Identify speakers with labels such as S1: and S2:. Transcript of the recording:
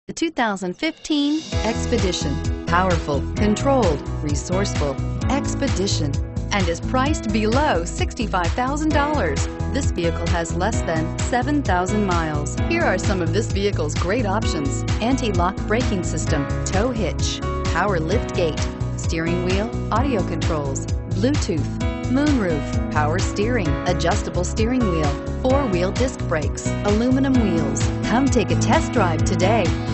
S1: The 2015 Expedition. Powerful, controlled, resourceful, Expedition, and is priced below $65,000. This vehicle has less than 7,000 miles. Here are some of this vehicle's great options: anti-lock braking system, tow hitch, power lift gate, steering wheel audio controls, Bluetooth, moonroof, power steering, adjustable steering wheel, four-wheel disc brakes, aluminum wheels. Come take a test drive today.